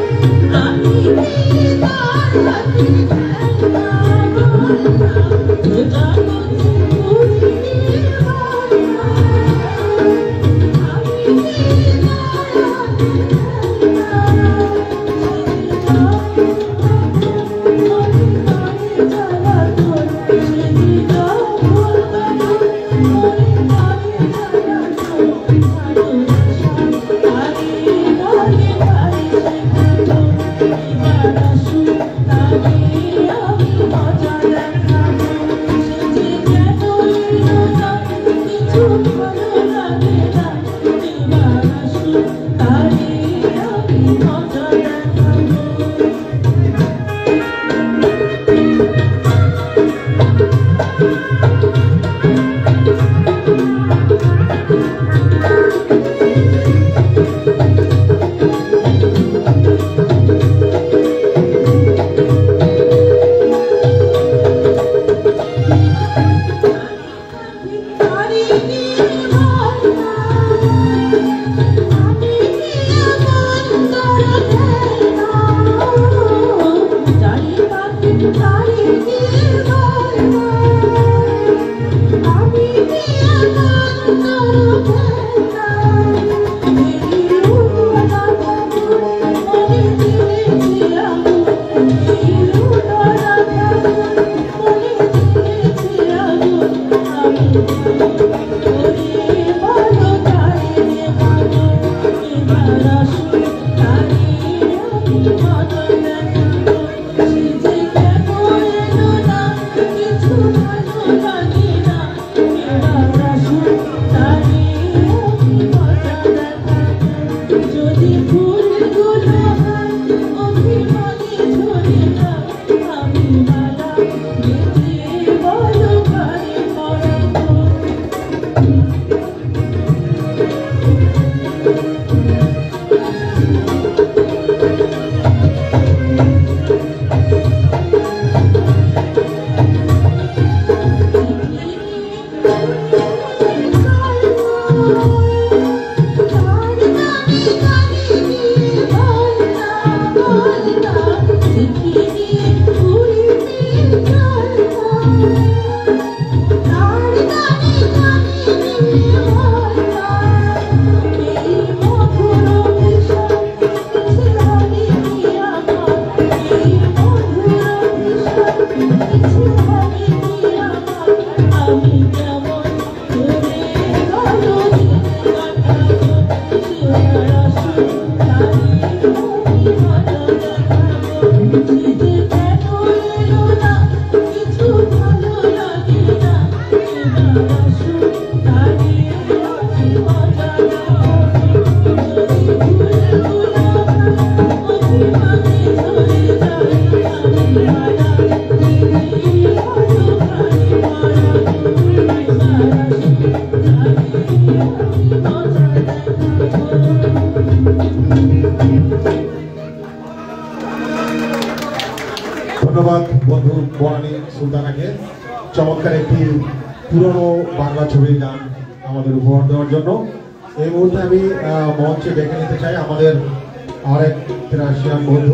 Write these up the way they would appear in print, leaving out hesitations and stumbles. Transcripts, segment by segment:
ধন্যবাদ বন্ধু বনানী সুলতানাকে চমৎকার একটি পুরনো বাংলা ছবির গান আমাদের উপহার দেওয়ার জন্য। এই মুহূর্তে আমি মঞ্চে ডেকে নিতে চাই আমাদের আরেক রাশিয়ান বন্ধু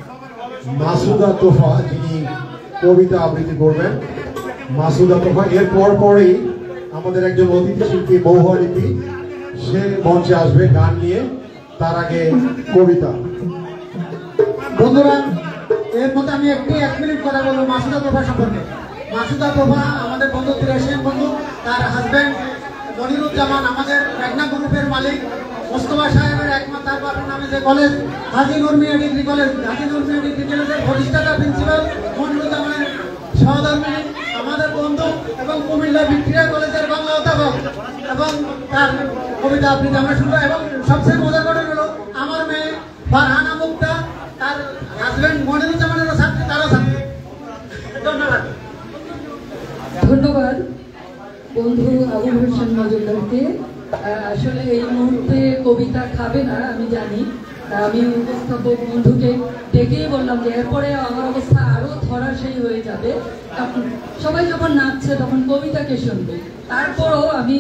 মাসুদা তোফা, যিনি কবিতা আবৃত্তি করবেন। মাসুদা তোফা এর পরই আমাদের একজন অতিথি শিল্পী বৌহালিপি, সে মঞ্চে আসবে গান নিয়ে, তার আগে কবিতা। বন্ধুরা, এর মধ্যে আমি এক মিনিট কথা বলবো মাসুদা তোফা সম্পর্কে। মাসুদা তোফা আমাদের বন্ধু, রাশিয়ান বন্ধু। তার হাজব্যান্ড মনিরুজ্জামান আমাদের মেঘনা গ্রুপের মালিক, মোস্তফা সাহেবের একমাত্র তার বাবার নামে যে college Haji Nurmiya degree college, Haji Nurmiya degree কলেজের প্রতিষ্ঠাতা প্রিন্সিপাল মনিরুজ্জামানের সহধর্মিনী আমাদের বন্ধু এবং কুমিল্লা ভিক্টোরিয়া কলেজের বাংলা অধ্যাপক, এবং তার কবিতা আবৃত্তি আমরা শুনবো। এবং সবচেয়ে মজার ঘটনা হলো আমার মেয়ে ফারহানা মুক্তা, তার হাজব্যান্ড মনিরুজ্জামানেরও ছাত্রী, তারও ছাত্রী। ধন্যবাদ। ধন্যবাদ বন্ধু আবুল হোসেন মজুমদারকে। আসলে এই মুহূর্তে কবিতা খাবে না আমি জানি, আমি উপস্থাপক বন্ধুকে ডেকেই বললাম যে এরপরে আমার অবস্থা আরো ধরাশায়ী হয়ে যাবে, সবাই যখন নাচছে তখন কবিতাকে শুনবে। তারপরও আমি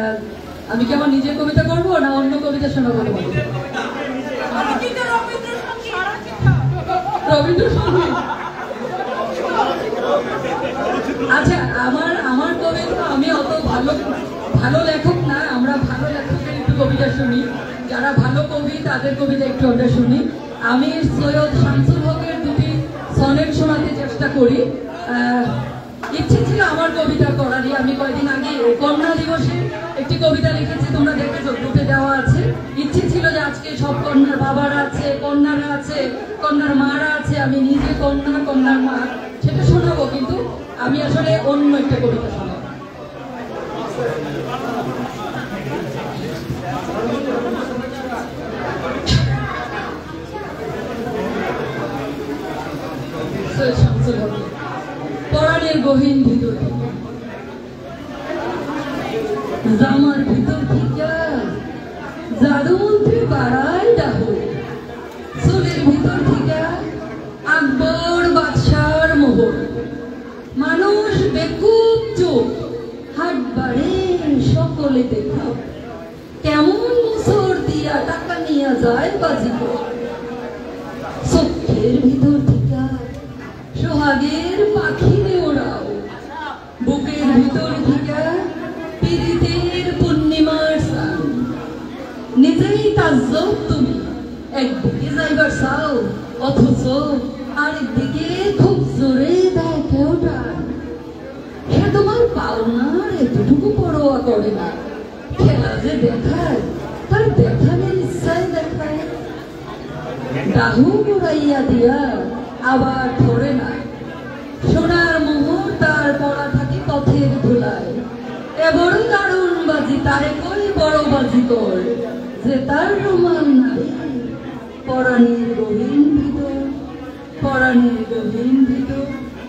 কি আমার নিজের কবিতা করবো না অন্য কবিতা শোনাবো? রবীন্দ্রসঙ্গীত। আচ্ছা, আমার কবিতা, আমি অত ভালো লেখক না, আমরা ভালো লেখকের একটু কবিতা শুনি, যারা ভালো কবি তাদের কবিতা একটু আমরা শুনি। আমি সৈয়দ শামসুল হকের দুটি সনেট শোনাতে চেষ্টা করি। ইচ্ছে ছিল আমার কবিতা করারই। আমি কয়েকদিন আগে কন্যা দিবসে একটি কবিতা লিখেছি, তোমরা দেখেছো, গ্রুপে দেওয়া আছে। ইচ্ছে ছিল যে আজকে সব কন্যার বাবারা আছে, কন্যারা আছে, কন্যার মারা আছে, আমি নিজে কন্যা, কন্যার মা, সেটা শোনাবো, কিন্তু আমি আসলে অন্য একটা কবিতা শোনাবো। পরাণের গহীন ভিতর থেকে, জামার ভিতর থেকে জাদুমন্ত্রী বাড়ায় ডাহ, চুলের ভিতর থেকে আকবর বাদশার মোহর, মানুষ বেকুব চোখ, হাট বাড়ে সকলে দেখা, কেমন মুসর দিয়া টাকা নিয়ে যায় বাজিকর, চোখের ভিতর থেকে সোহাগের পাখিরে ওড়াও, বুকের ভিতর থেকে পীড়িতের পূর্ণিমার সান, নিজেই তাজ্জব তুমি একদিকে যাইবার চাও, অথচ আরেকদিকে খুব জোরে দেয় কেউ টান, সে তোমার পাওনার এতটুকু পরোয়া করে না, খেলা যে দেখায় তার দেখানোর ইচ্ছায় দেখায়, ডাহু উড়াইয়া দিয়া আবার ধরে না, সোনার মোহর তার পড়া থাকে পথের ধুলায়, এ বড় দারুণ বাজি তারে কই বড় বাজি কর, যে তার রোমান নারী পরাণের গহীন ভিতর, পরাণের গহীন ভিতর।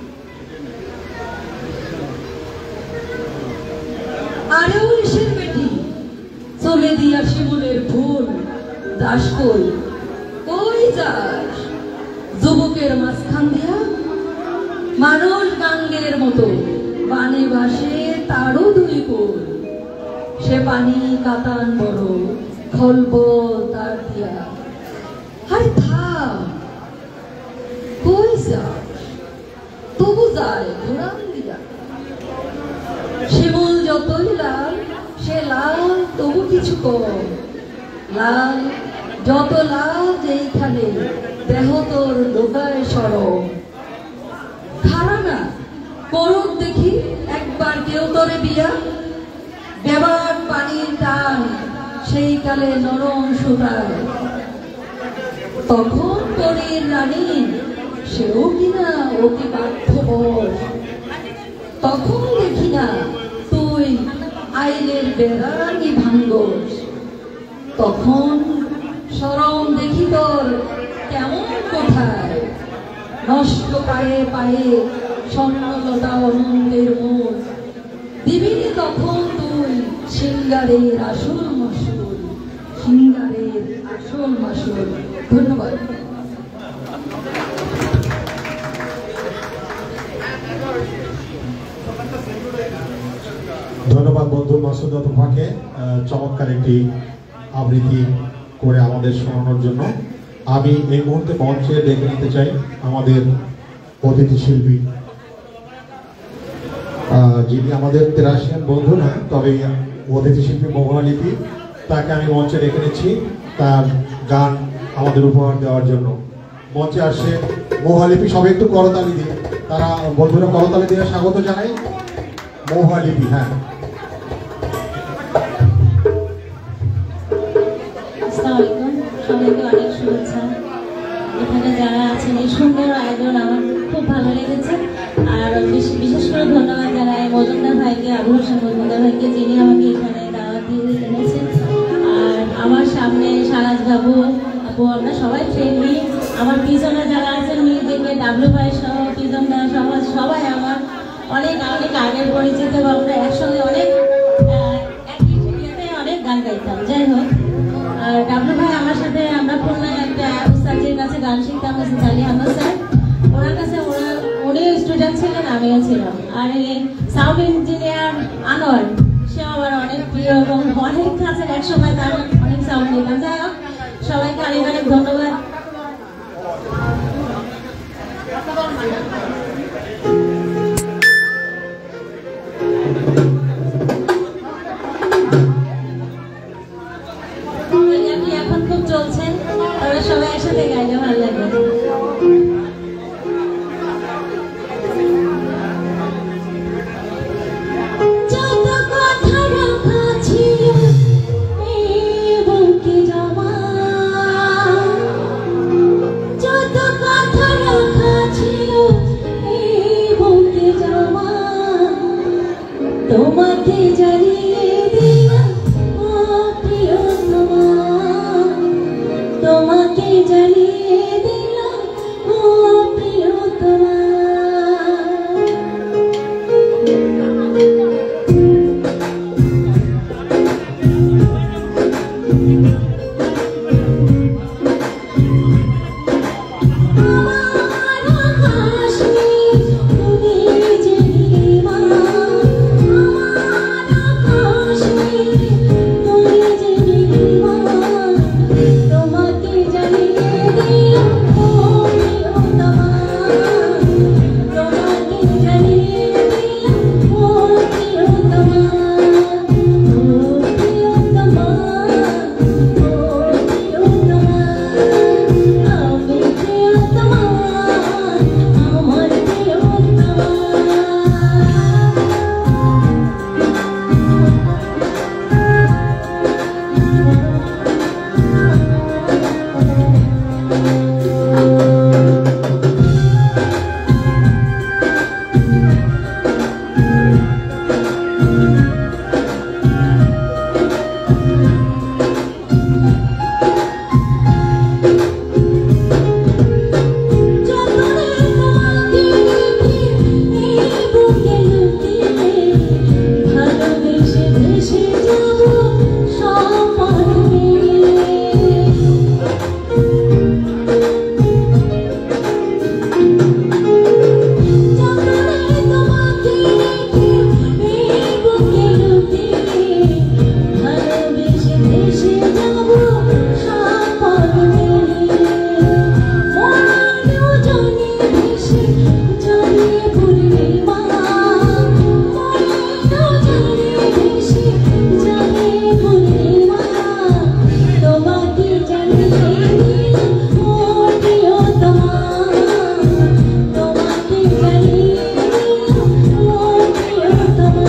আরেও ইসের বেটি চলে দিয়া শিমুলের ফুল, দাস কই যাস, যুবকের মাঝখান দিয়া মানুষ গাঙ্গের মতো বানে ভাসে তারও দুই কোল, সে পানি কাতান বড় খলব তার দিয়া, আরে থাম কই যাস, তবু যায় ঘোরান দিয়া, শিমুল যতই লাল সে লাল তবু কিছু কম, লাল যত লাল যেইখানে দেহ তোর লোকায় সরম, খারা না করুক দেখি একবার কেউ তোরে বিয়া, বেবার পানির টান সেই কালে নরম সুতায়, তখন পরীর রানী সেও কিনা অতি বাধ্যবশ, তখন দেখি না তুই আইলের বেড়ানি ভাঙ্গস, তখন সরম দেখি তোর কেমন কোথায়, নষ্ট পায়ে পায়ে স্বর্ণলতা অনন্দের মুখ, দিবি তখন তুই সিঙ্গারের আসল মাসুল, সিঙ্গারের আসল মাসুল। ধন্যবাদ। ধন্যবাদ বন্ধু মাসুদা তোফাকে চমৎকার একটি আবৃত্তি করে আমাদের শোনানোর জন্য। আমি এই মুহূর্তে মঞ্চে ডেকে নিতে চাই আমাদের অতিথি শিল্পী, যিনি আমাদের তেরাশিয়ান বন্ধু না, তবে অতিথি শিল্পী মহালিপি, তাকে আমি মঞ্চে ডেকে নিচ্ছি তার গান আমাদের উপহার দেওয়ার জন্য। মঞ্চে আসছে মহালিপি, সবাই একটু করতালি দিয়ে, তারা বন্ধুরা করতালি দিয়ে স্বাগত জানাই মহালিপি। হ্যাঁ, সবাইকে অনেক শুভেচ্ছা। এখানে যারা আছেন এই সুন্দর আয়োজন আমার খুব ভালো লেগেছে, আর বিশেষ করে ধন্যবাদ জানাই মজুমদার ভাইকে, আবু হোসেন মজুমদার ভাইকে, যিনি আমাকে এখানে দাওয়াত দিয়ে এনেছেন। আর আমার সামনে সারাজ বাবু, আপু, আমরা সবাই ফ্রেন্ডলি। আমার পিছনে যারা আছেন মিউজিকে, ডাবলু ভাই সহ, পিজন দা সহ, সবাই আমার অনেক অনেক আগের পরিচিত, বা আমরা একসঙ্গে অনেক অনেক গান গাইতাম। যাই হোক, আর ডাবলু ভাই আমার সাথে, আমরা খুলনায় একটা উস্তাদের কাছে গান শিখতাম, জালি আহমদ স্যার, ওনার কাছে উনিও স্টুডেন্ট ছিলেন, আমিও ছিলাম। আর এই সাউন্ড ইঞ্জিনিয়ার আনোয়ার, সে আমার অনেক প্রিয় এবং অনেক কাছে একসময় তার অনেক সাউন্ড নিতাম। যাই হোক, সবাইকে অনেক অনেক ধন্যবাদ। একসাথে গাইলে ভালো লাগবে। যত কথা রাখা ছিল এই বুকে জমা, যত কথা রাখা ছিল এই বুকে জমা, তোমাকে জানিয়ে দিলাম ও প্রিয়তমা, তোমাকে জানিয়ে দিলাম ও প্রিয়তমা। আমার আকাশ নীল, তুমি যে নীলিমা, আমার আকাশ নীল, তুমি যে নীলিমা, তোমাকে জানিয়ে দিলাম ও প্রিয়তমা, তোমাকে জানিয়ে দিলাম ও প্রিয়তমা, ও প্রিয়তমা, ও প্রিয়তমা, আমি প্রিয়তমা, আমার প্রিয়তমা। যতদিন তোমাকে দেখি এই বুকে লুকিয়ে, ভালোবেসে ভেসে যাব সপন মিলিয়ে। যতদিন তোমাকে দেখি এই বুকে লুকিয়ে, ভালোবেসে ভেসে যাব সপন মিলিয়ে। মনেও জানি ভেসে জানি পূর্ণিমা, মনেও জানি ভেসে জানি পূর্ণিমা, তোমাকে জানিয়ে দিলাম ও প্রিয়তমা, তোমাকে জানিয়ে দিলাম ও প্রিয়তমা,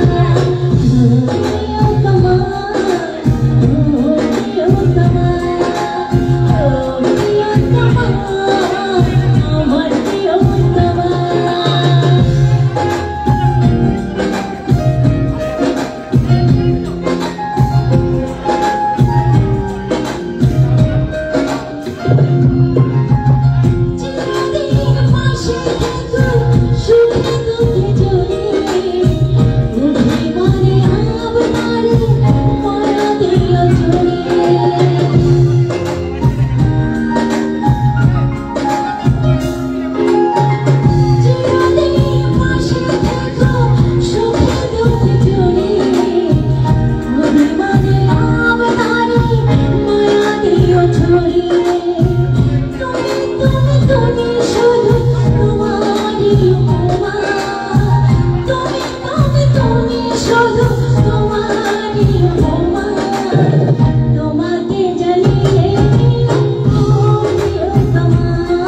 প্রিয়তমা, ও প্রিয়তমা, ও প্রিয়তমা, আমার প্রিয়তমা। চিরদিন পাশে থেকো সুখে দুঃখে জড়িয়ে, অভিমানে আপনারে মায়া দিল জড়িয়ে। চিরদিন পাশে থেকো সুখে দুঃখে জড়িয়ে, অভিমানে আপনারে মায়া দিল ছড়িয়ে। তুমি তুমি তুমি শুধু তোমারই উপমা, তুমি তুমি তুমি শুধু তোমারই উপমা, তোমাকে জানিয়ে দিলাম ও প্রিয়তমা,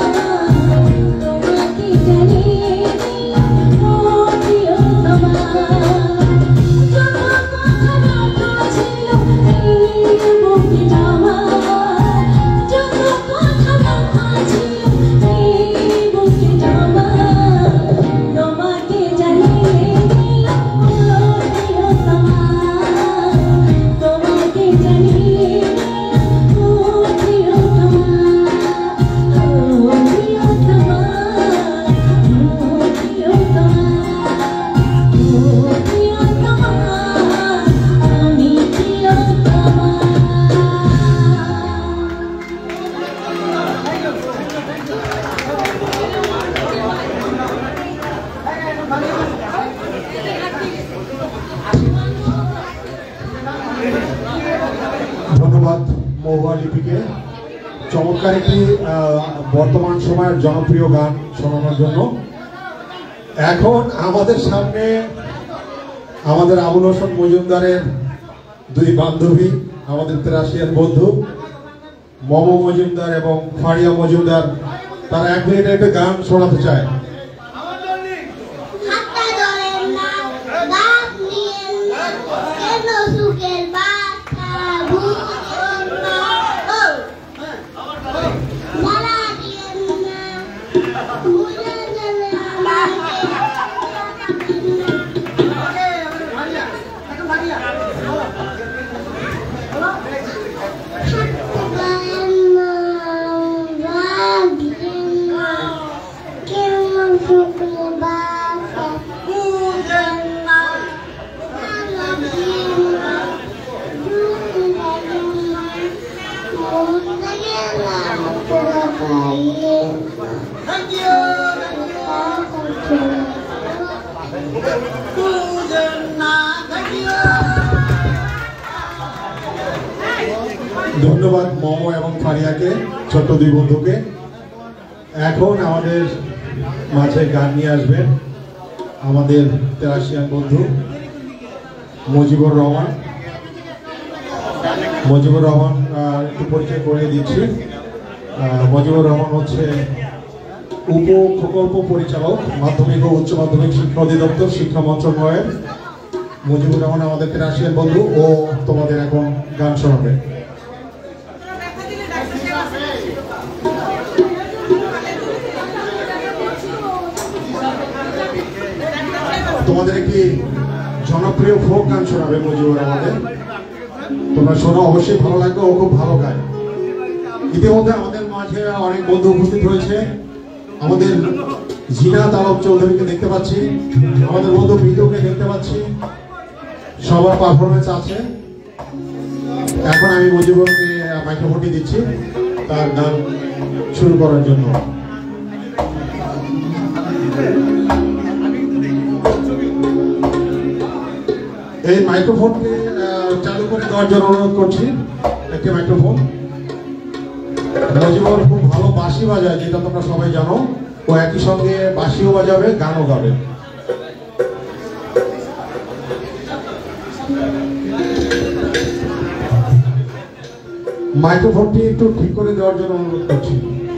তোমাকে জানিয়ে দিলাম ও প্রিয়তমা। যত কথা রাখা ছিল এই বুকে জমা, যত কথা রাখা ছিল এই বুকে জমা, তোমাকে জানিয়ে দিলাম ও প্রিয়তমা, তোমাকে জানিয়ে দিলাম ও প্রিয়তমা, ও প্রিয়তমা, ও প্রিয়তমা, ও প্রিয়তমা, আমি প্রিয়তমা। ধন্যবাদ মহুয়া লিপিকে চমৎকার একটি বর্তমান সময়ের জনপ্রিয় গান শোনানোর জন্য। এখন আমাদের সামনে আমাদের আবুল হোসেন মজুমদারের দুই বান্ধবী, আমাদের 83 বন্ধু মম মজুমদার এবং ফারিয়া মজুমদার, তারা 1 মিনিটে একটা গান শোনাতে চায়। ধন্যবাদ মম এবং ফারিয়াকে, ছোট্ট দুই বন্ধুকে। এখন আমাদের মাঝে গান নিয়ে আসবেন আমাদের তেরাশিয়ান বন্ধু মুজিবুর রহমান। মুজিবুর রহমান একটু পরিচয় করে দিচ্ছি। মুজিবুর রহমান হচ্ছে উপ প্রকল্প পরিচালক, মাধ্যমিক ও উচ্চ মাধ্যমিক শিক্ষা অধিদপ্তর, শিক্ষা মন্ত্রণালয়ের। মুজিবুর রহমান আমাদের তেরাশিয়ান বন্ধু, ও তোমাদের এখন গান শোনাবে। তোমাদের একটি জনপ্রিয় ফোক গান শোনাবে মুজিবুর আমাদের, তোমরা শোনো, অবশ্যই ভালো লাগবে, ও খুব ভালো গায়। ইতিমধ্যে আমাদের মাঝে অনেক বন্ধু উপস্থিত হয়েছে। আমাদের জিনাত আলম চৌধুরীকে দেখতে পাচ্ছি, আমাদের বন্ধু বিন্দুকে দেখতে পাচ্ছি, সবার পারফরমেন্স আছে। এখন আমি মুজিবুরকে মাইক্রোফোনটি দিচ্ছি তার গান শুরু করার জন্য। এই মাইক্রোফোনকে চালু করে দেওয়ার জন্য অনুরোধ করছি, একটি মাইক্রোফোন। মুজিবুর খুব ভালো বাঁশি বাজায়, যেটা তোমরা সবাই জানো। ও একই সঙ্গে বাঁশিও বাজাবে, গানও গাবে। মাইক্রোফোনটি একটু ঠিক করে দেওয়ার জন্য অনুরোধ করছি।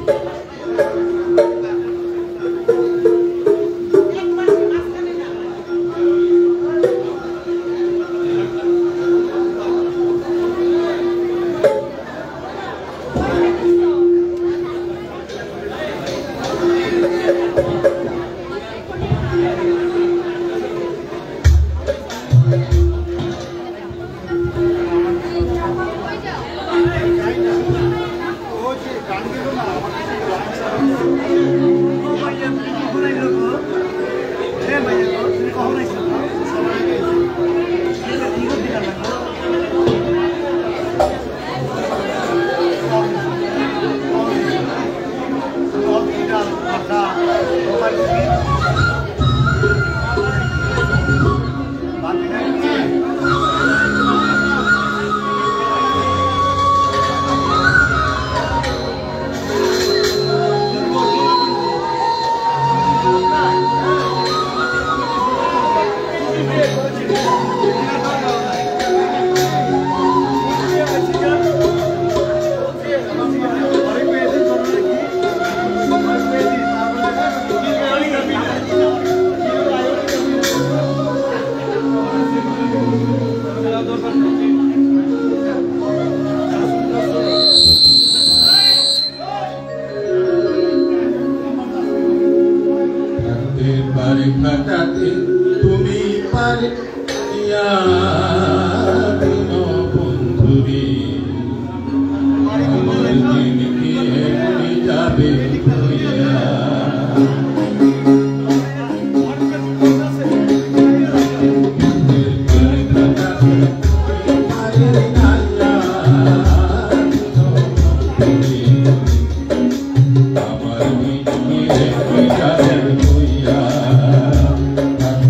তুমি পারে বন্ধুরি আমার দিনকে যাবে আমার দিনকে যাবে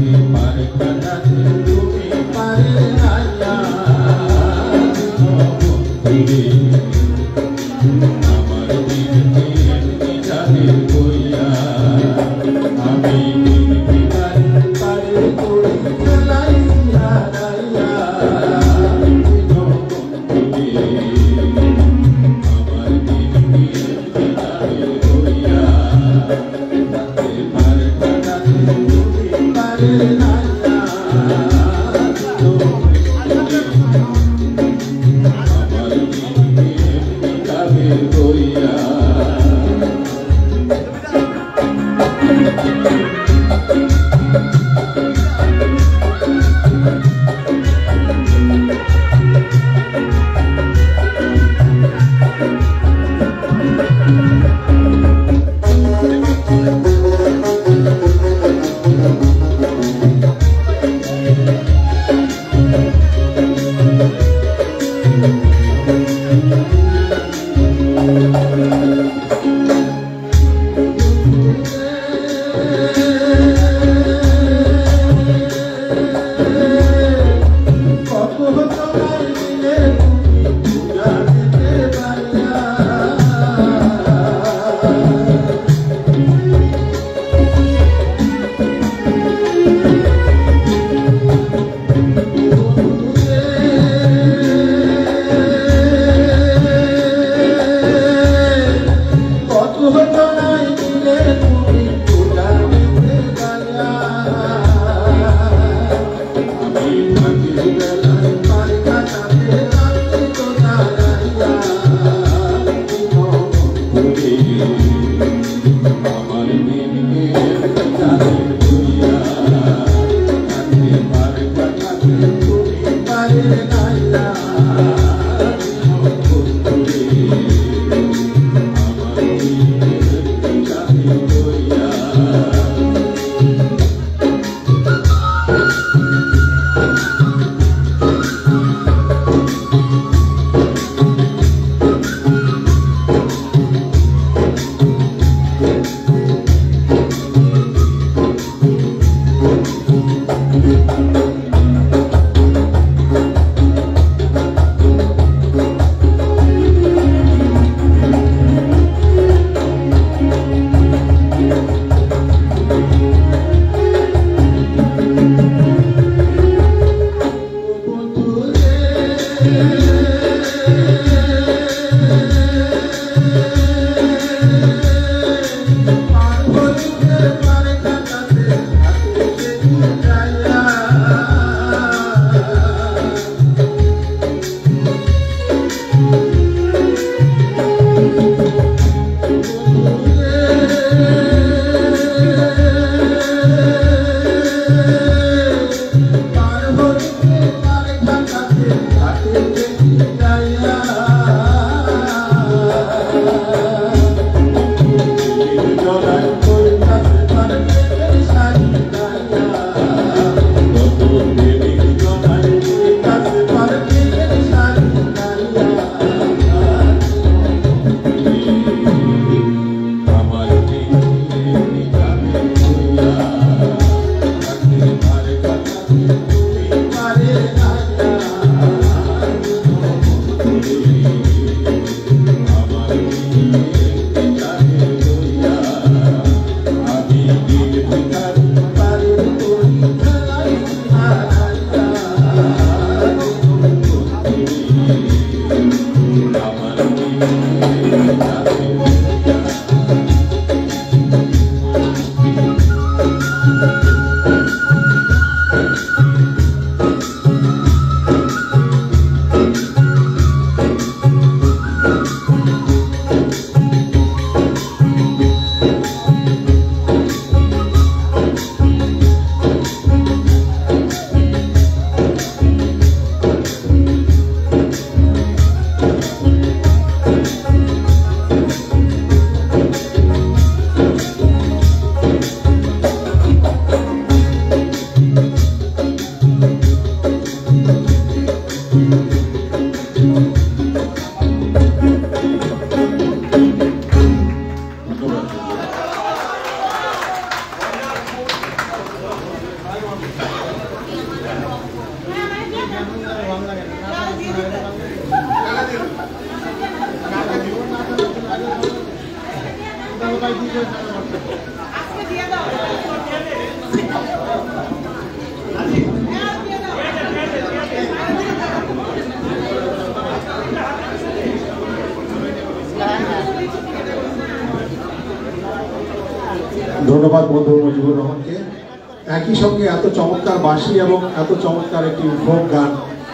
ধন্যবাদ বন্ধু মুজিবুর রহমানকে। একই সঙ্গে এত চমৎকার বাঁশি এবং এত চমৎকার একটি ফোক গান,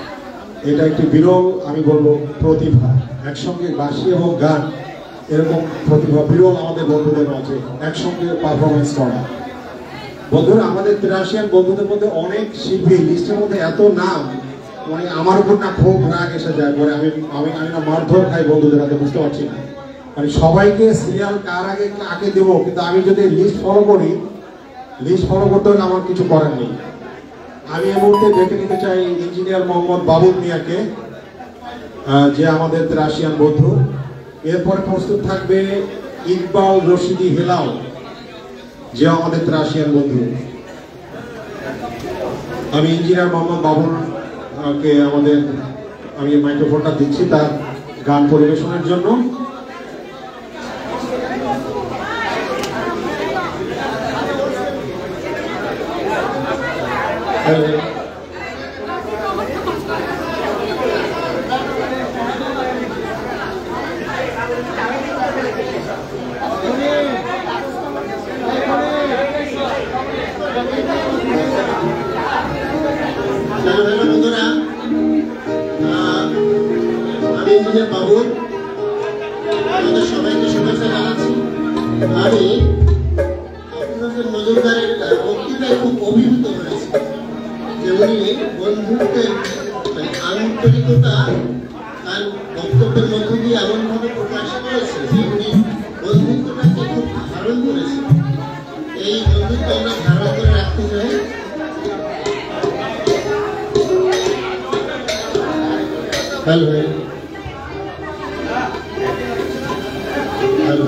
এটা একটি বিরল আমি বলবো প্রতিভা। একসঙ্গে বাঁশি এবং গান এরকম প্রতিভা বিরল আমাদের বন্ধুদের মাঝে একসঙ্গে পারফরমেন্স করা। বন্ধুরা, আমাদের 83 বন্ধুদের মধ্যে অনেক শিল্পী, লিস্টের মধ্যে এত নাম, মানে আমার উপর না খুব রাগ এসে যায়, পরে আমি না মারধর খাই বন্ধুদের হাতে, বুঝতে পারছি না। মানে সবাইকে সিরিয়াল কার আগে কাকে দেবো, কিন্তু আমি যদি লিস্ট ফলো করি, লিস্ট ফলো করতে হলে আমার কিছু করার নেই। আমি এই মুহূর্তে ডেকে নিতে চাই ইঞ্জিনিয়ার মোহাম্মদ বাবুল মিয়াকে, যে আমাদের রাশিয়ান বন্ধু। এরপরে প্রস্তুত থাকবে ইকবাল রশিদি হেলাল, যে আমাদের রাশিয়ান বন্ধু। আমি ইঞ্জিনিয়ার মোহাম্মদ বাবুলকে আমি মাইক্রোফোনটা দিচ্ছি তার গান পরিবেশনের জন্য। বন্ধুরা, আমি ইঞ্জিনিয়ার বাবুল, আমাদের সবাইকে শুভেচ্ছা জানাচ্ছি। আমি মজুমদারের বক্তৃতায় খুব অভিভূত হয়েছি, যে উনি বন্ধুত্বের আন্তরিকতা তার বক্তব্যের মধ্য দিয়ে এমনভাবে প্রকাশ করেছে যে উনি বন্ধুত্বটাকে খুব ধারণ করেছে। এই বন্ধুত্ব আমরা ধারণ করে রাখতে চাই। হ্যালো হ্যালো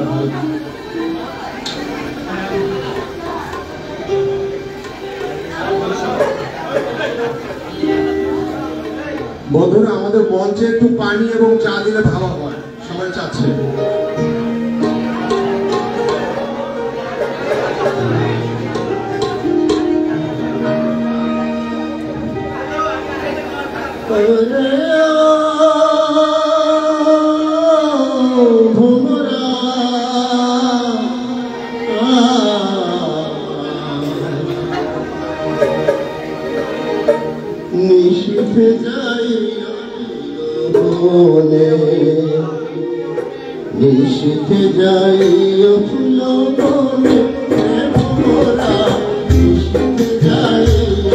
বন্ধুরা, আমাদের মঞ্চে একটু পানি এবং চা দিলে ভালো হয়, সবাই চাচ্ছে। নিশিতে যাই বনে, নিশিতে যাই ফুল বনে, ভোরা নিশিতে যাই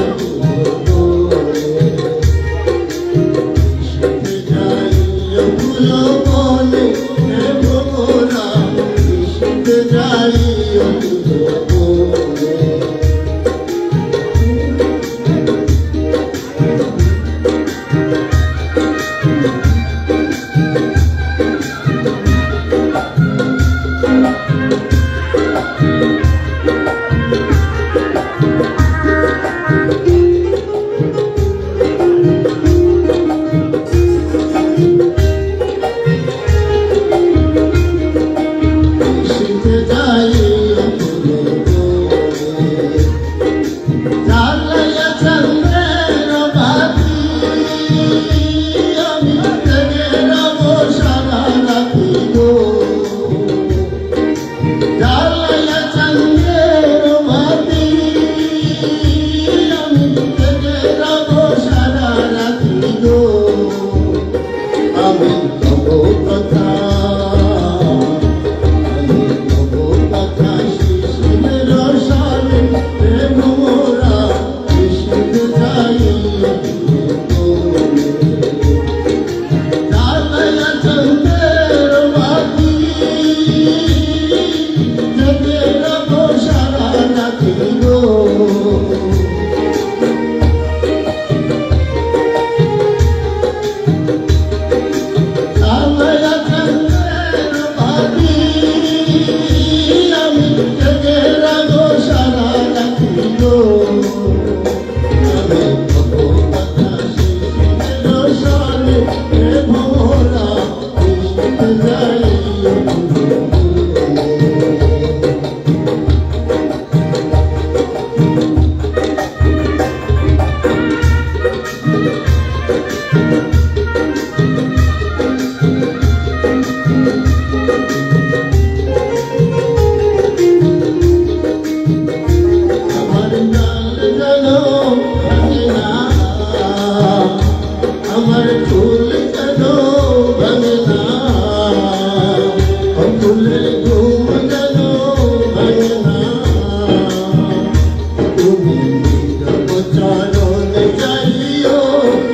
বনে, নিশিতে যাই ফুল বনে, ভোরা নিশিতে যাই ফুল বনে।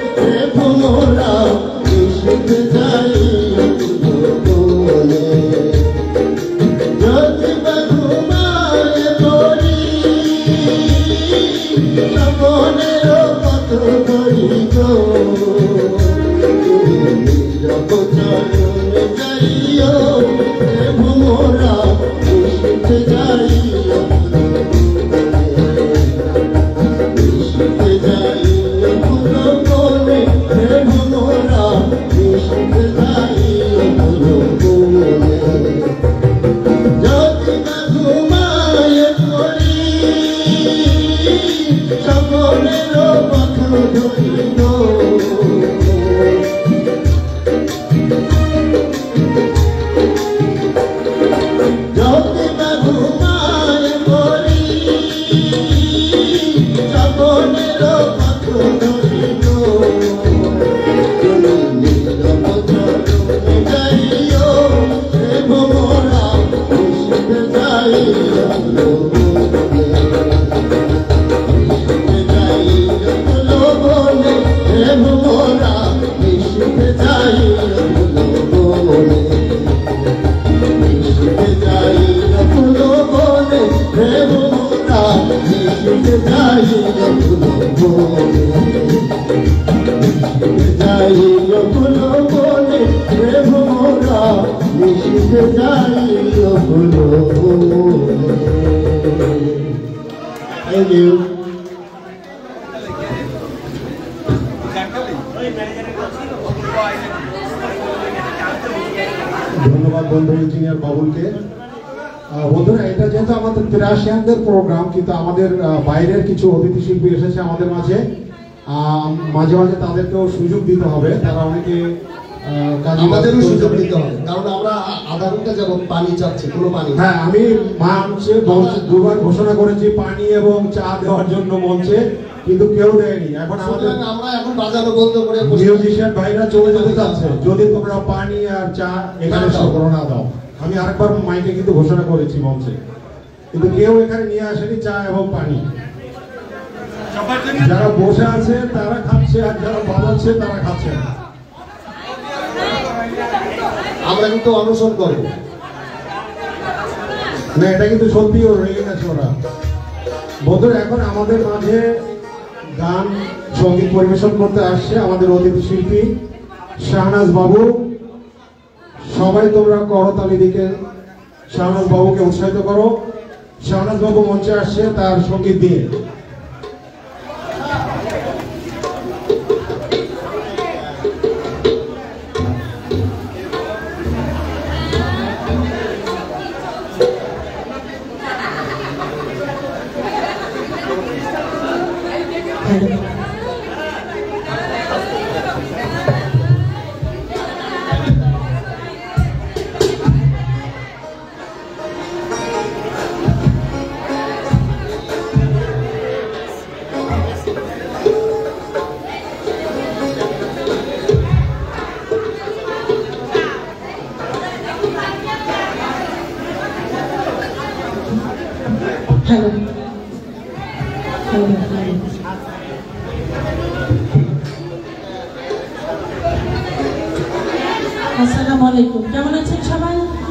जाई Thank you. ধন্যবাদ বন্ধু ইঞ্জিনিয়ার বাবুলকে। বন্ধুরা, এটা যেহেতু আমাদের 83 প্রোগ্রাম, কিন্তু আমাদের বাইরের কিছু অতিথি শিল্পী এসেছে আমাদের মাঝে। মাঝে মাঝে তাদেরকেও সুযোগ দিতে হবে, তারা অনেকে আমাদেরও সুযোগ দিতে হবে, কারণ আমরা আধা ঘন্টা যাবত পানি চাচ্ছি, কোনো পানি। হ্যাঁ, আমি মঞ্চে দুবার ঘোষণা করেছি পানি এবং চা দেওয়ার জন্য মঞ্চে, কিন্তু কেউ দেয়নি। এখন আমাদের আমরা এখন বাজানো বন্ধ করে মিউজিশিয়ান ভাইরা চলে যেতে চাচ্ছে, যদি তোমরা পানি আর চা এখানে সরবরাহ না দাও। আমি আরেকবার মাইকে কিন্তু ঘোষণা করেছি মঞ্চে, কিন্তু কেউ এখানে নিয়ে আসেনি চা এবং পানি। যারা বসে আছে তারা খাচ্ছে, আর যারা বাজাচ্ছে তারা খাচ্ছে না। আমরা কিন্তু অনুসরণ করবো না, এটা কিন্তু সত্যি রেগে গেছে ওরা। বন্ধুরা, এখন আমাদের মাঝে গান সঙ্গীত পরিবেশন করতে আসছে আমাদের অতিথি শিল্পী শাহনাজ বাবু। সবাই তোমরা করতালি দিকে শাহনাজ বাবুকে উৎসাহিত করো। শাহনাজ বাবু মঞ্চে আসছে তার সঙ্গীত দিয়ে। হ্যালো, আসসালামু আলাইকুম। কেমন আছেন সবাই?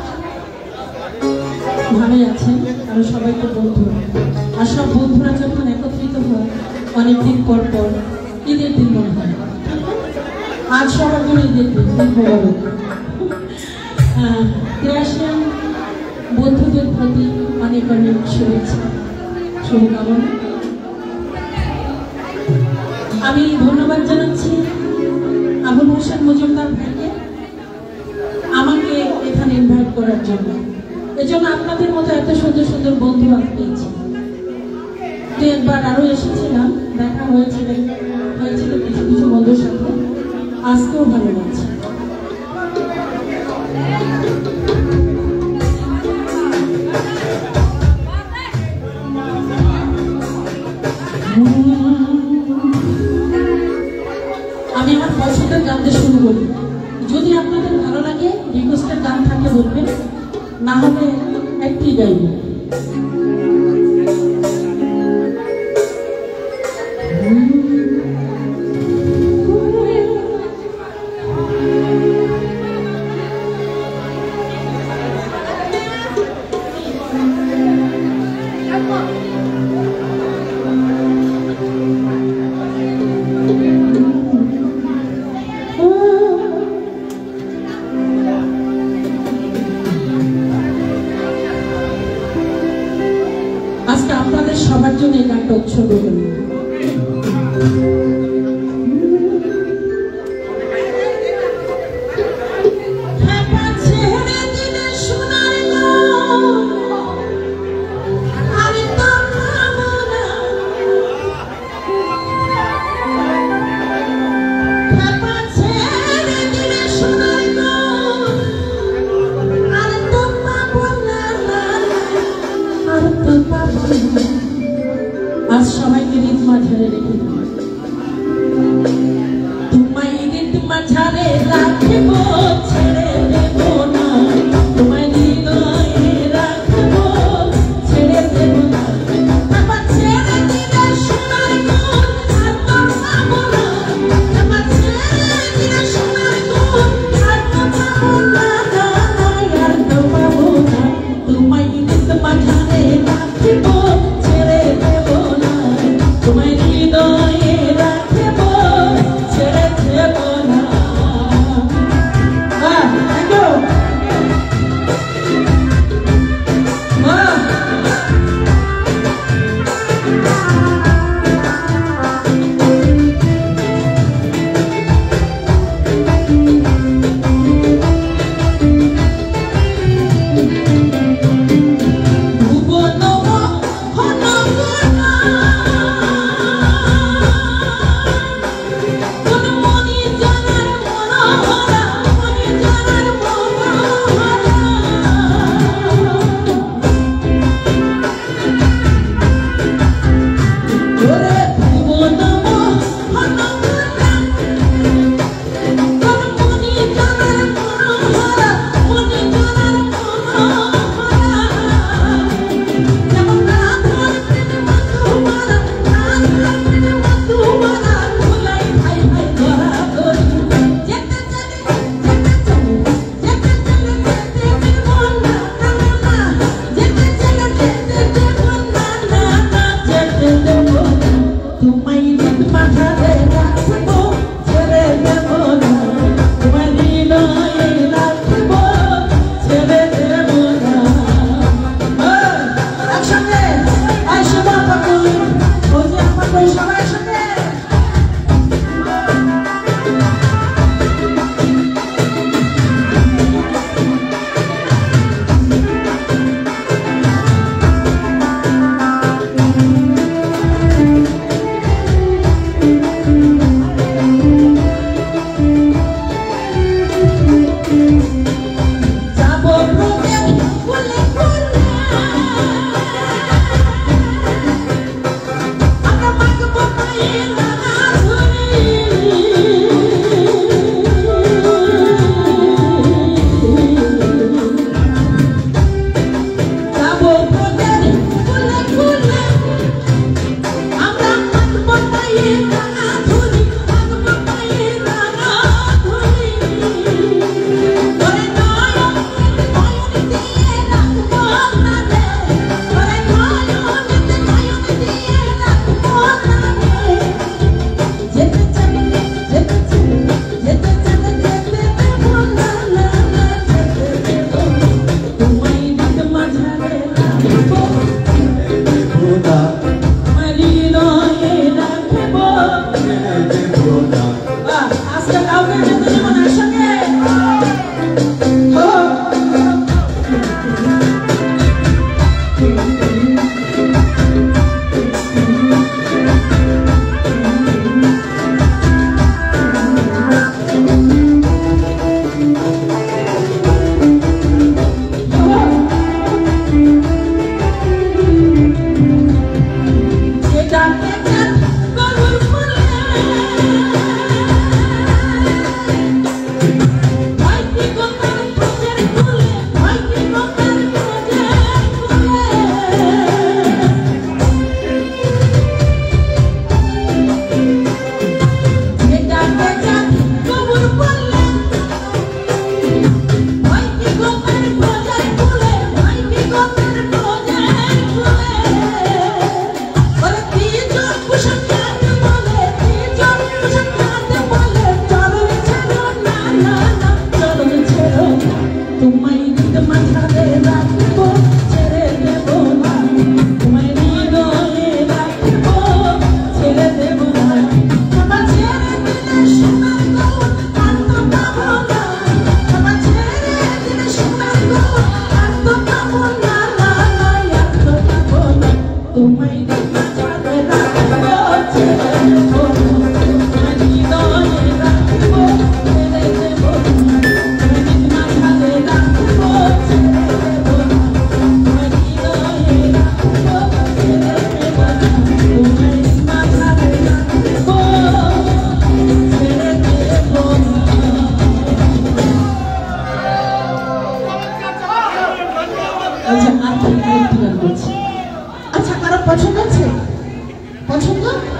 ভালোই আছেন? আর সবাই তো বন্ধু, আর সব বন্ধুরা যখন একত্রিত হয় অনেকদিন পর পর ঈদের দিন মনে হয়। আজ সবার জন্য ঈদের দিন, ক্রিয়াশীল বন্ধুদের প্রতি অনেক অনেক শুভেচ্ছা, শুভকামনা। আমি ধন্যবাদ জানাচ্ছি আবুল হোসেন মজুমদার ভাইকে আমাকে এখানে ইনভাইট করার জন্য। এজন্য আপনাদের মতো এত সুন্দর সুন্দর বন্ধু আমি পেয়েছি। তো একবার আরো এসেছিলাম, দেখা হয়েছিল কিছু কিছু বন্ধুর সাথে, আজকেও ভালো লাগছে। আমি আমার পছন্দের গান দিয়ে শুরু করি। যদি আপনাদের ভালো লাগে রিকোয়েস্টের গান থাকে বলবেন, না হলে একটি গাইব। আজকে আপনাদের সবার জন্য এই গানটা উৎসর্গ করি। আজ সবাইকে ঈদ মাঝারে রেখে তোমায় ঈদ মাঝারে রাখব, ছেড়ে দেব না তোমায়, হৃদয়ে রাখব, ছেড়ে দেব না। আমার ছেড়ে দিলে সোনার গুণ আর তো পাবো না, আমার ছেড়ে দিলে সোনার গুণ আর তো পাবো না, আর তো পাবো না। তোমায় ঈদ মাঝারে রাখব, ছেড়ে দেব না তোমায়, হৃদয়ে আচ্ছা আরেকটি গান করছি। আচ্ছা কারো পছন্দ আছে? পছন্দ?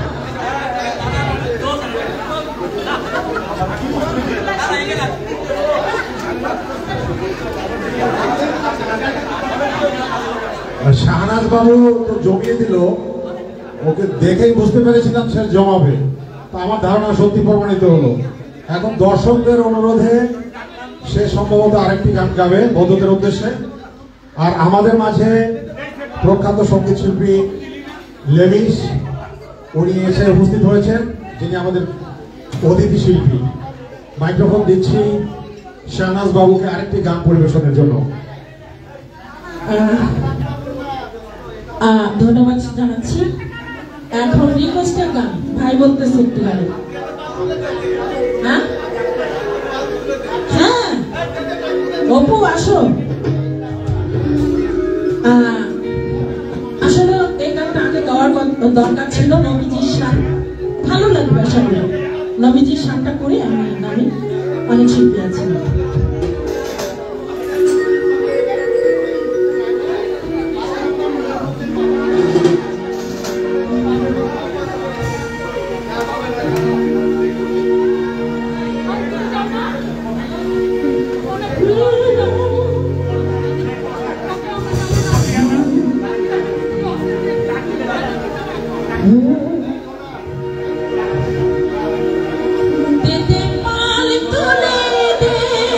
শাহনাজ বাবু তো জমিয়ে দিল, ওকে দেখেই বুঝতে পেরেছিলাম সে জমাবে, তা আমার ধারণা সত্যি প্রমাণিত হলো। এখন দর্শকদের অনুরোধে সে সম্ভবত আরেকটি গান গাবে বন্ধুদের উদ্দেশ্যে। আর আমাদের মাঝে প্রখ্যাত সঙ্গীত শিল্পী লেমিস উনি এসে উপস্থিত হয়েছেন, যিনি আমাদের অতিথি শিল্পী। মাইক্রোফোন দিচ্ছি শাহনাজ বাবুকে আরেকটি গান পরিবেশনের জন্য। ধন্যবাদ জানাচ্ছি। এখন রিকোয়েস্টের গান ভাই বলতেছে একটু গান। হ্যাঁ হ্যাঁ অপু আসো। আসলে এই গানটা আগে গাওয়ার দরকার ছিল, নবীজির শান ভালো লাগবে আশা করি। নবীজির শানটা করে আমি অনেক শিল্পী আছি। दे दे पाल तुले दे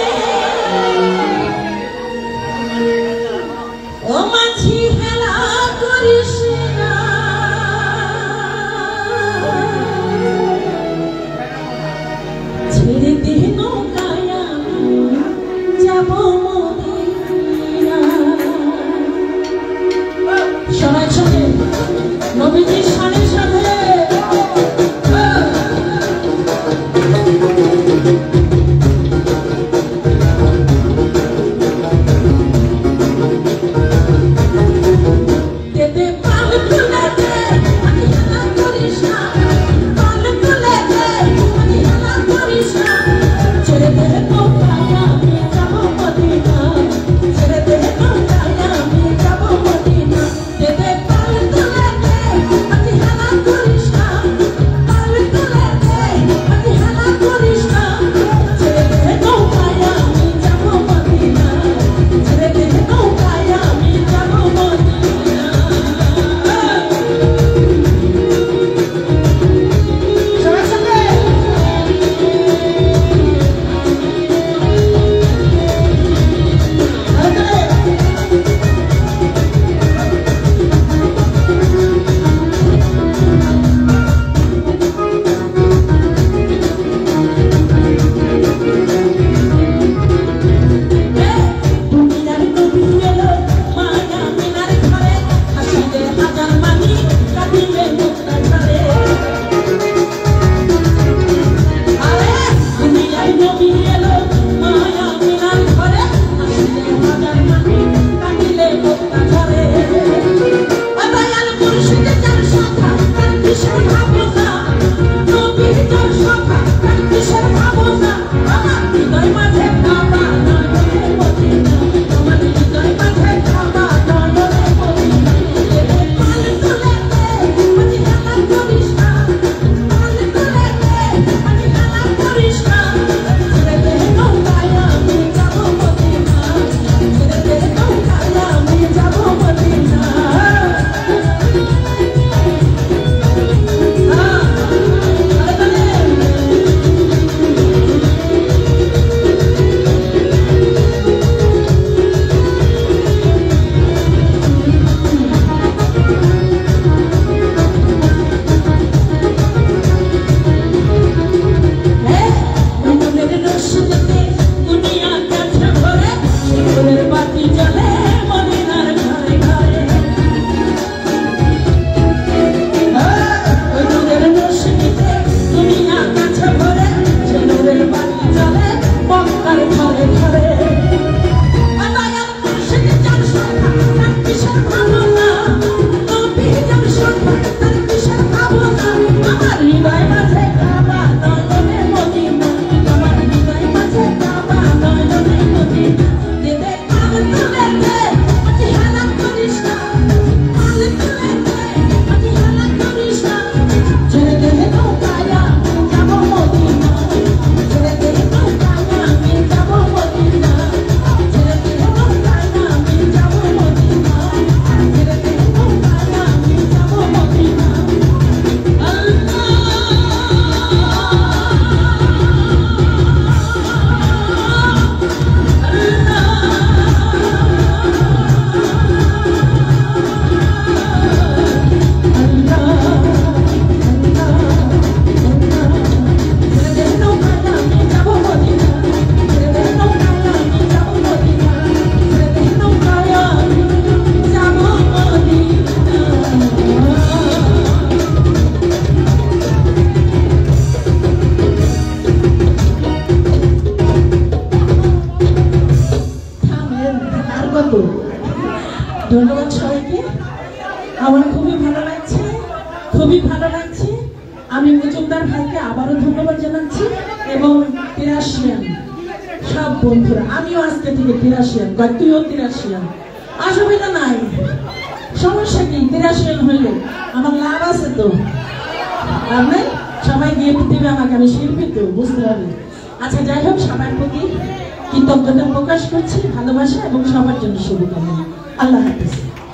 ধন্যবাদ সবাইকে। আমার খুবই ভালো লাগছে, খুবই ভালো লাগছে। আমি মজুমদার ভাইকে আবারও ধন্যবাদ জানাচ্ছি এবং তেরাশিয়ান সব বন্ধুরা, আমিও আজকে থেকে তেরাশিয়ান, তুইও তেরাশিয়ান, অসুবিধা নাই, সমস্যা কি? তেরাশিয়ান হইলে আমার লাভ আছে তো, লাভ নেই? সবাই গিয়ে দেবে আমাকে, আমি শিল্পী তো, বুঝতে হবে। আচ্ছা, যাই হোক, সবার প্রতি কৃতজ্ঞতা প্রকাশ করছি, ভালোবাসা এবং সবার জন্য শুভকামনা। আল্লাহ হাফিজ।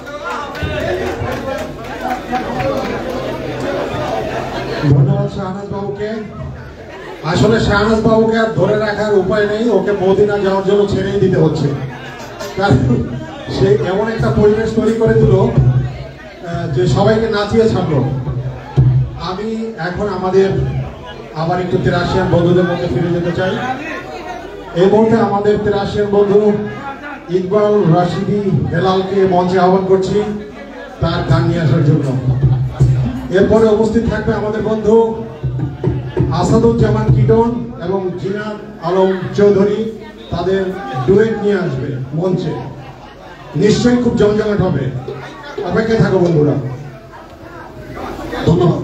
ধন্যবাদ শাহনাজ বাবুকে। আসলে শাহনাজ বাবুকে আর ধরে রাখার উপায় নেই, ওকে মদিনা যাওয়ার জন্য ছেড়েই দিতে হচ্ছে, কারণ সে এমন একটা পরিবেশ তৈরি করে দিল যে সবাইকে নাচিয়ে ছাড়লো। আমি এখন আমাদের আবার একটু তেরাশিয়ান বন্ধুদের মধ্যে ফিরে যেতে চাই। এই মুহূর্তে আমাদের তেরাশিয়ান বন্ধু ইকবাল রাশিদি হেলালকে মঞ্চে আহ্বান করছি তার গান নিয়ে আসার জন্য। এরপরে উপস্থিত থাকবে আমাদের বন্ধু আসাদুজ্জামান কিটন এবং জিনাত আলম চৌধুরী, তাদের ডুয়েট নিয়ে আসবে মঞ্চে। নিশ্চয়ই খুব জমজমাট হবে, অপেক্ষায় থাকো বন্ধুরা। ধন্যবাদ।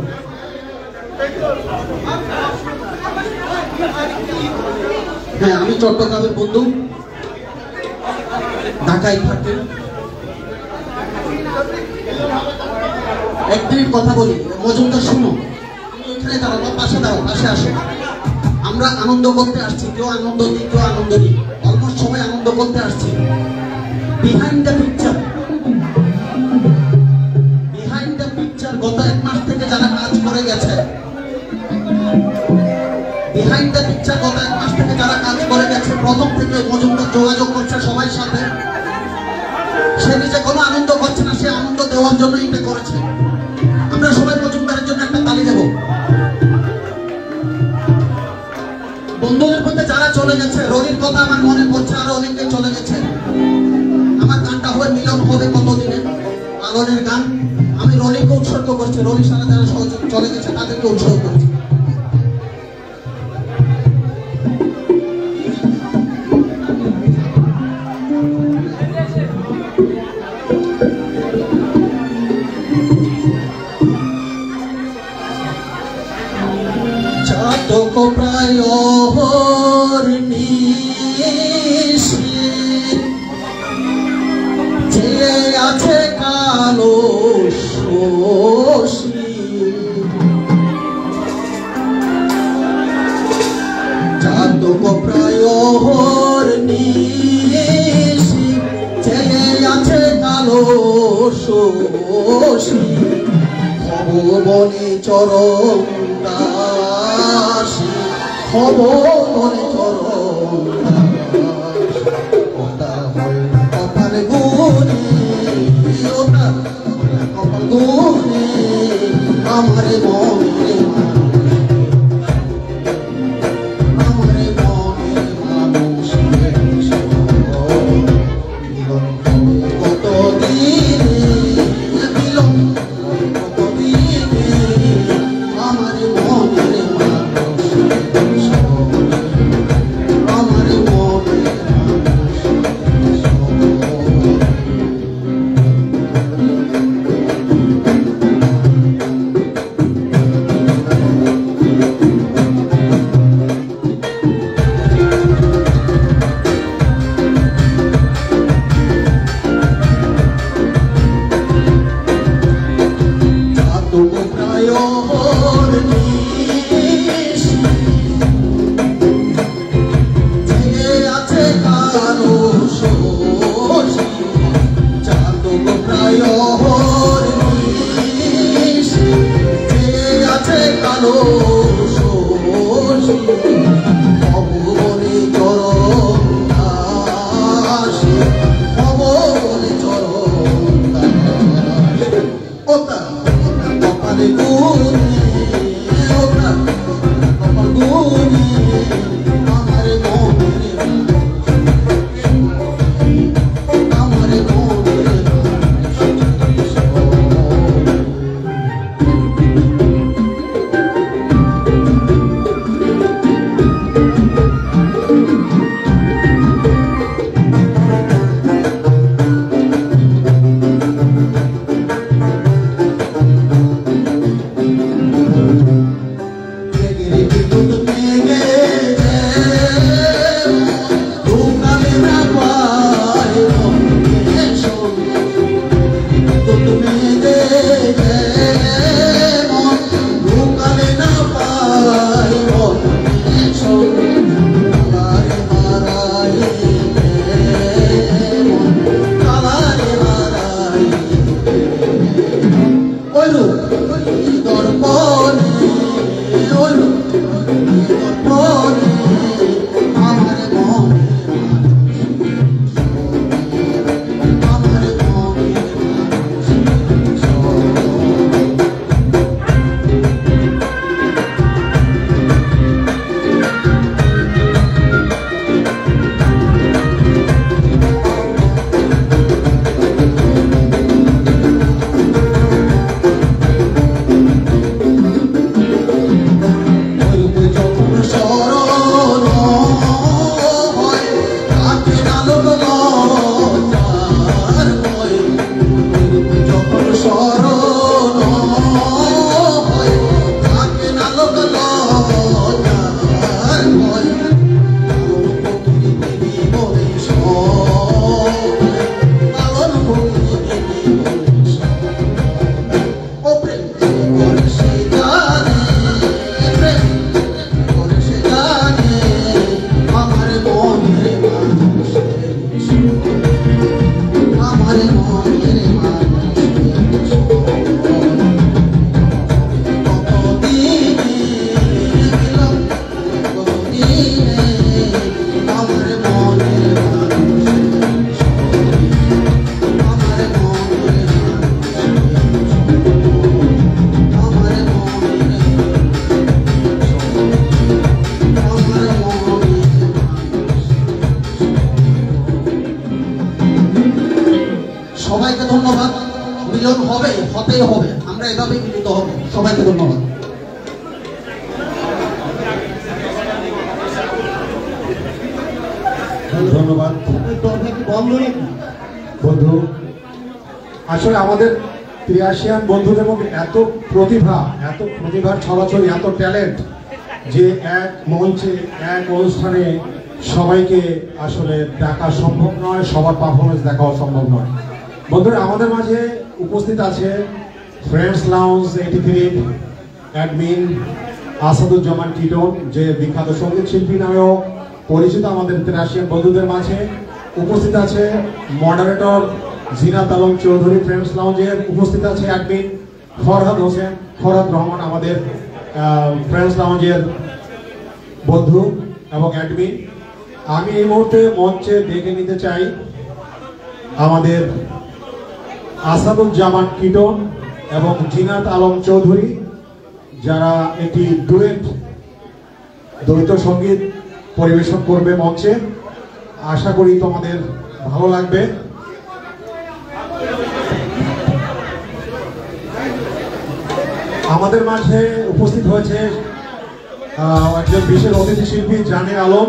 হ্যাঁ, আমি চট্টগ্রামের বন্ধু, ঢাকায় থাকি। এক মিনিট কথা বলি, মজুমদার শুনো, এখানে দাঁড়াবো, পাশে দাঁড়াও, পাশে আসো। আমরা আনন্দ করতে আসছি, কেউ আনন্দ দিই, কেউ আনন্দ দিই, অলমোস্ট সবাই আনন্দ করতে আসছি। Behind the picture, behind the picture গত 1 মাস থেকে যারা কাজ করে গেছে, বিহাইন্ড দ্য পিকচার গত 1 মাস থেকে যারা কাজ করে গেছে, প্রথম থেকে মজুমদার যোগাযোগ করছে সবাই সাথে। সে নিজে কোনো আনন্দ করছে না, সে আনন্দ দেওয়ার জন্য এটা করেছে। আমরা সবাই মজুমদারের জন্য একটা তালি দেব। বন্ধুদের মধ্যে যারা চলে গেছে, রনির কথা আমার মনে পড়ছে, আরো অনেকে চলে গেছে। আমার গানটা হবে মিলন হবে কতদিনে, লালনের গান। আমি রনিকে উৎসর্গ করছি, রনি সারা যারা চলে গেছে তাদেরকে উৎসর্গ করছি। চাতক প্রায় যে আছে কালো শোষী, চাতক প্রায় যে আছে কালো শোষী, ভবনে চরম দাসী, ভবনে চরম দাসী, ওটা হয় কপাল গুনি, ওটা কপাল গুনি, আমার মনে আমার মনে মানুষের মিলন কতদিনে, মিলন কতদিনে, আমার মনের মানুষ, আমার মনের মানুষ। তুমি যে মন ঢুকালে না পাই কালারে হারাই কালারে হারাই ওই দর্পণে ওই দর্পণে আমার মনে আমার মনে সবাইকে ধন্যবাদ। মিলন হবে, হতেই হবে, আমরা এভাবে মিলিত হব। সবাইকে ধন্যবাদ। ধন্যবাদ বন্ধু। আসলে আমাদের ত্রিয়াশিয়ান বন্ধুদের মধ্যে এত প্রতিভার ছড়াছড়ি, এত ট্যালেন্ট যে এক মঞ্চে এক অনুষ্ঠানে সবাইকে আসলে দেখা সম্ভব নয়, সবার পারফরমেন্স দেখাও সম্ভব নয়। বন্ধুরা, আমাদের মাঝে উপস্থিত আছে friends lounge 83 admin Asaduzzaman Titon, যে বিখ্যাত সঙ্গীত শিল্পী নামেও পরিচিত আমাদের ত্রিয়াশিয়ান বন্ধুদের মাঝে। উপস্থিত আছে মডারেটর জিনাত আলম চৌধুরী ফ্রেন্ডস লাউঞ্জের। উপস্থিত আছে অ্যাডমিন ফরহাদ রহমান, আমাদের ফ্রেন্ডস লাউঞ্জের বন্ধু এবং অ্যাডমিন। আমি এই মুহূর্তে মঞ্চে ডেকে নিতে চাই আমাদের আসাদুজ্জামান কিটন এবং জিনাত আলম চৌধুরী, যারা একটি দ্বৈত সঙ্গীত পরিবেশন করবে মঞ্চে। আশা করি তোমাদের ভালো লাগবে। আমাদের মাঝে উপস্থিত হয়েছে একজন বিশেষ অতিথি শিল্পী জানে আলম।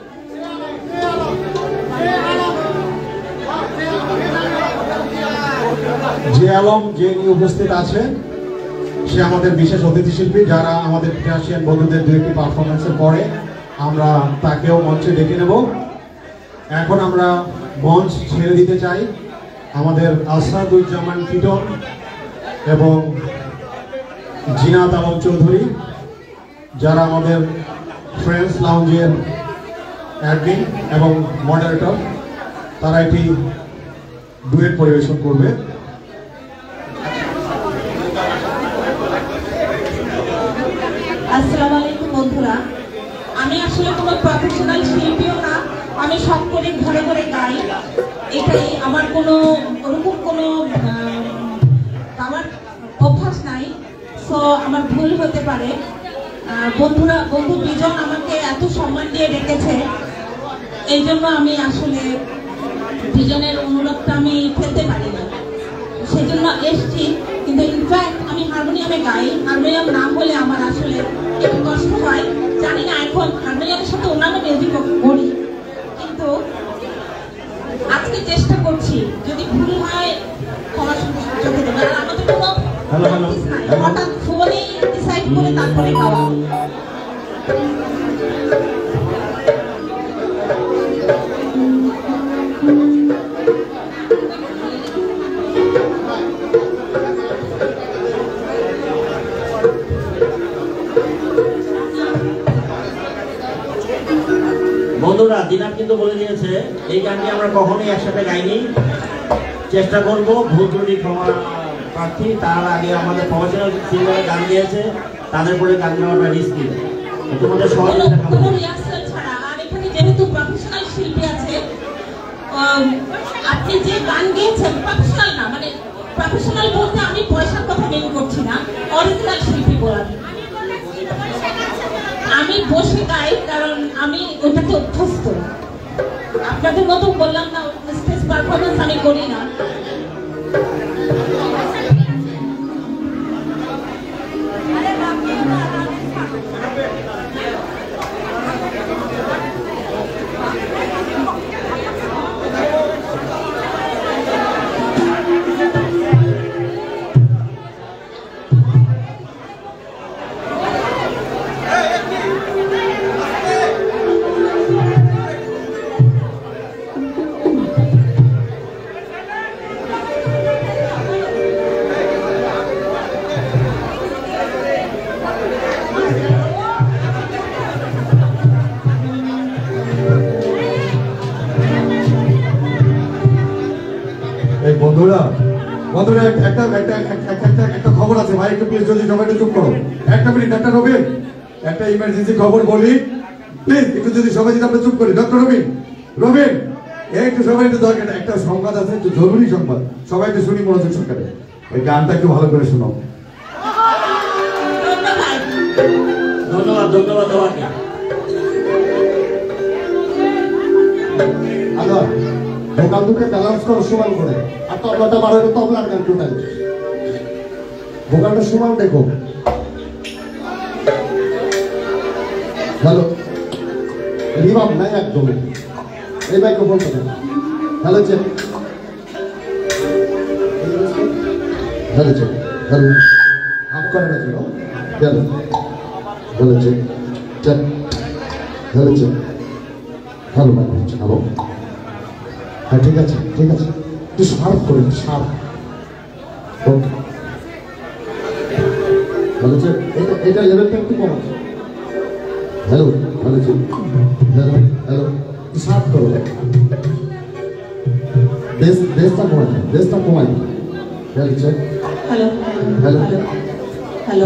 যে আলম যিনি উপস্থিত আছে সে আমাদের বিশেষ অতিথি শিল্পী, যারা আমাদের ত্রিয়াশিয়ান বন্ধুদের দু একটি পারফরমেন্সের পরে আমরা তাকেও মঞ্চে ডেকে নেব। এখন আমরা মঞ্চ ছেড়ে দিতে চাই আমাদের আসাদুজ্জামান কিটন এবং জিনাত আলম চৌধুরী, যারা আমাদের ফ্রেন্ডস লাউঞ্জের অ্যাডমিন এবং মডারেটর। তারা একটি ডুয়েট পরিবেশন করবে। আসসালামু আলাইকুম বন্ধুরা। আমি আসলে কোনো প্রফেশনাল শিল্পীও না, আমি সব করে ঘরে ঘরে গাই। এটাই আমার কোনো ওরকম কোনো আমার অভ্যাস নাই, সো আমার ভুল হতে পারে। বন্ধু বিজন আমাকে এত সম্মান দিয়ে ডেকেছে, এই জন্য আমি আসলে বিজনের অনুরোধটা আমি ফেলতে পারি না, সেজন্য এসছি। কিন্তু ইনফ্যাক্ট আমি হারমোনিয়ামে গাই, হারমোনিয়াম না হলে আমার আসলে একটু কষ্ট হয়। জানি না এখন হারমোনিয়ামের সাথে অন্যান্য মিউজিক করি, কিন্তু আজকে চেষ্টা করছি। যদি ভুল হয় ক্ষমা চোখে দেবে। আর আমাদের কোনো হঠাৎ ফোনে ডিসাইড করে তারপরে গাওয়া। বন্ধুরা, দিনাত কিন্তু বলে দিয়েছে এই গানটি আমরা কখনোই একসাথে গাইনি। চেষ্টা করবো, ভুল ত্রুটি ক্ষমা প্রার্থী। তার আগে আমাদের প্রফেশনাল সিঙ্গার গান দিয়েছে, তাদের পরে গান গাওয়াটা রিস্কি। তোমাদের সহযোগিতা কোনো রিহার্সাল ছাড়া। আর এখানে যেহেতু প্রফেশনাল শিল্পী আছে, আপনি যে গান গেয়েছেন প্রফেশনাল না, মানে প্রফেশনাল বলতে আমি পয়সার কথা মেন করছি না, অরিজিনাল শিল্পী বলার। আমি বসে গাই কারণ আমি ওটাতে অভ্যস্ত। আপনাদের মতো বললাম না স্টেজ পারফরমেন্স আমি করি না। বন্ধুরা বন্ধুরা একটা খবর আছে ভাই, একটু প্লিজ যদি সবাই চুপ করো 1 মিনিট। একটা রবিন, একটা ইমার্জেন্সি খবর বলি প্লিজ, একটু যদি সবাই যদি আমরা চুপ করি। ডক্টর রবিন, রবিন একটু সবাই একটু দরকার, একটা সংবাদ আছে, একটু জরুরি সংবাদ, সবাই একটু শুনি মনোযোগ সরকারে। ওই গানটা একটু ভালো করে শোনাও। ধন্যবাদ, ধন্যবাদ তোমাকে। আচ্ছা, ভোকাল দুটো ব্যালেন্স করো সমান করে, আর তবলাটা বারো তবলার গান টোটাল, ভোকালটা সমান দেখো। হ্যালো, রিভাব নাই একদম, এই মাইক্রোফোন থেকে। Hello check, hello check, hello হাফ করে না কেন? Hello hello check check, hello check, hello microphone, hello. হ্যাঁ ঠিক আছে ঠিক আছে, তুই শার্প করে শার্প। ওকে, হ্যালো চেক, এটা লেভেলটা একটু কম আছে। Hello hello check, hello hello, তুই শার্প করো। বেসটা কমাই, বেসটা কমাই। Hello check, hello hello hello.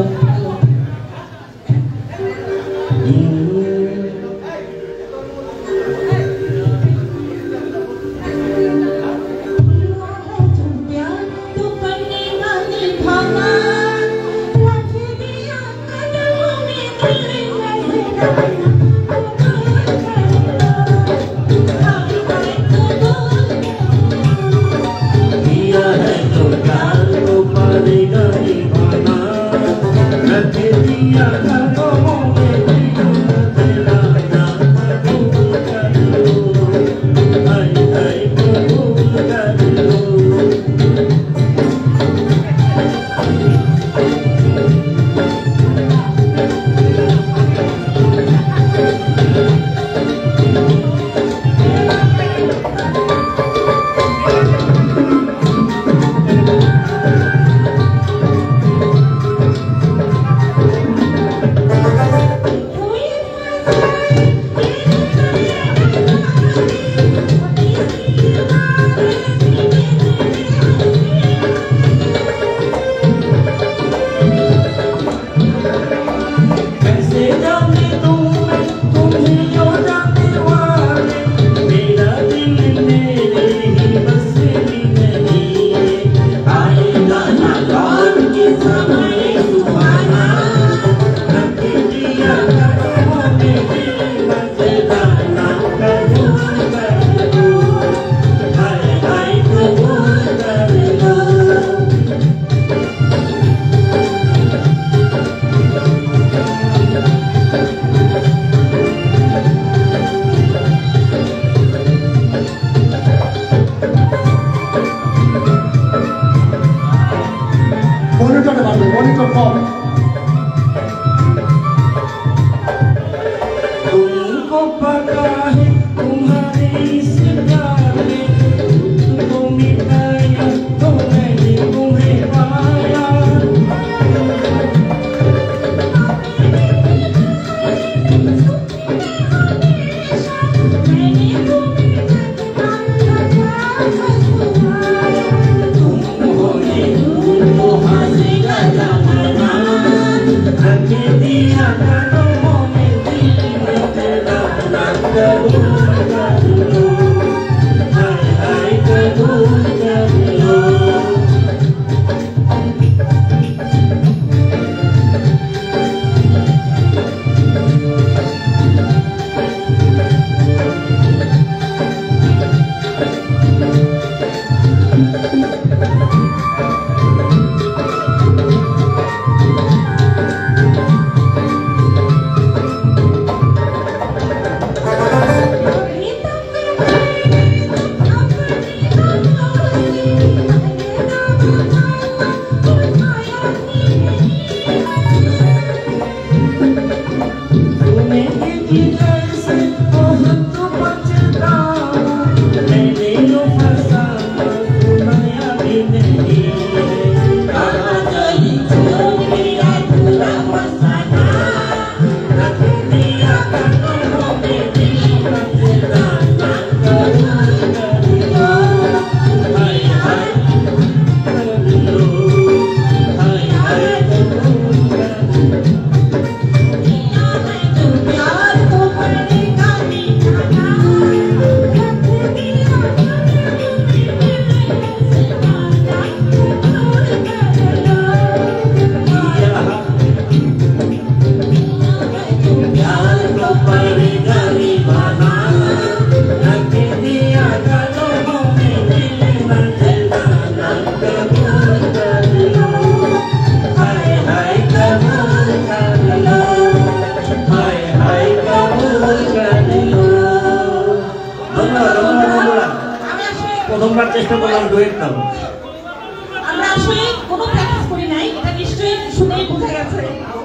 প্রথমবার চেষ্টা করলাম ডুয়েট গাবো। আমরা আসলে কোনো প্র্যাকটিস করি নাই, এটা নিশ্চয়ই শুনেই বোঝা গেছে।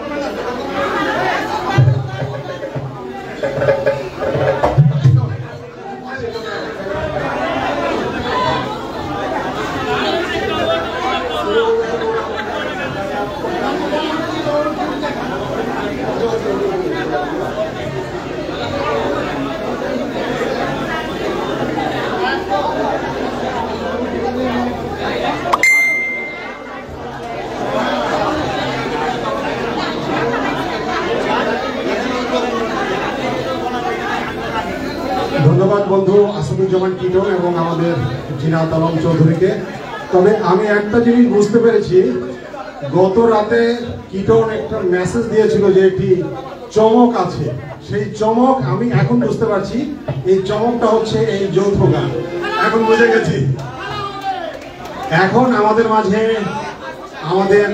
ধন্যবাদ বন্ধু আসিফুজ্জামান টিটন এবং আমাদের জিনাত আলম চৌধুরীকে। তবে আমি একটা জিনিস বুঝতে পেরেছি, গত রাতে কিটন একটা মেসেজ দিয়েছিল যে একটি চমক আছে, সেই চমক আমি এখন বুঝতে পারছি। এই চমকটা হচ্ছে এই যৌথ গান। এখন বুঝে গেছি। এখন আমাদের মাঝে আমাদের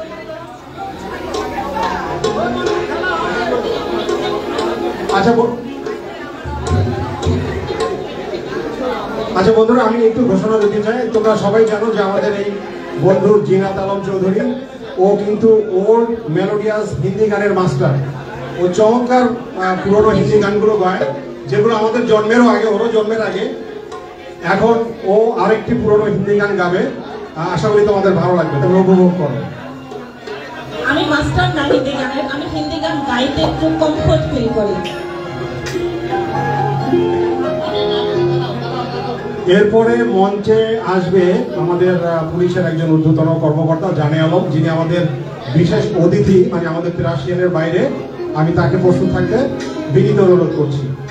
আচ্ছা বন্ধুরা, আমি একটু ঘোষণা দিতে চাই। তোমরা সবাই জানো যে আমাদের এই বন্ধু জিনাত আলম চৌধুরী, ও কিন্তু ওল্ড মেলোডিয়াস হিন্দি গানের মাস্টার। ও চমৎকার পুরনো হিন্দি গানগুলো গায়, যেগুলো আমাদের জন্মেরও আগে, ওরও জন্মের আগে। এখন ও আরেকটি পুরনো হিন্দি গান গাবে, আশা করি তোমাদের ভালো লাগবে, তোমরা উপভোগ করো। আমি মাস্টার না হিন্দি গানের, আমি হিন্দি গান গাইতে একটু কমফোর্ট ফিল করি। এরপরে মঞ্চে আসবে আমাদের পুলিশের একজন ঊর্ধ্বতন কর্মকর্তা জানে আলম, যিনি আমাদের বিশেষ অতিথি, মানে আমাদের তেরাশিয়ানের বাইরে। আমি তাকে প্রস্তুত থাকতে বিনীত অনুরোধ করছি।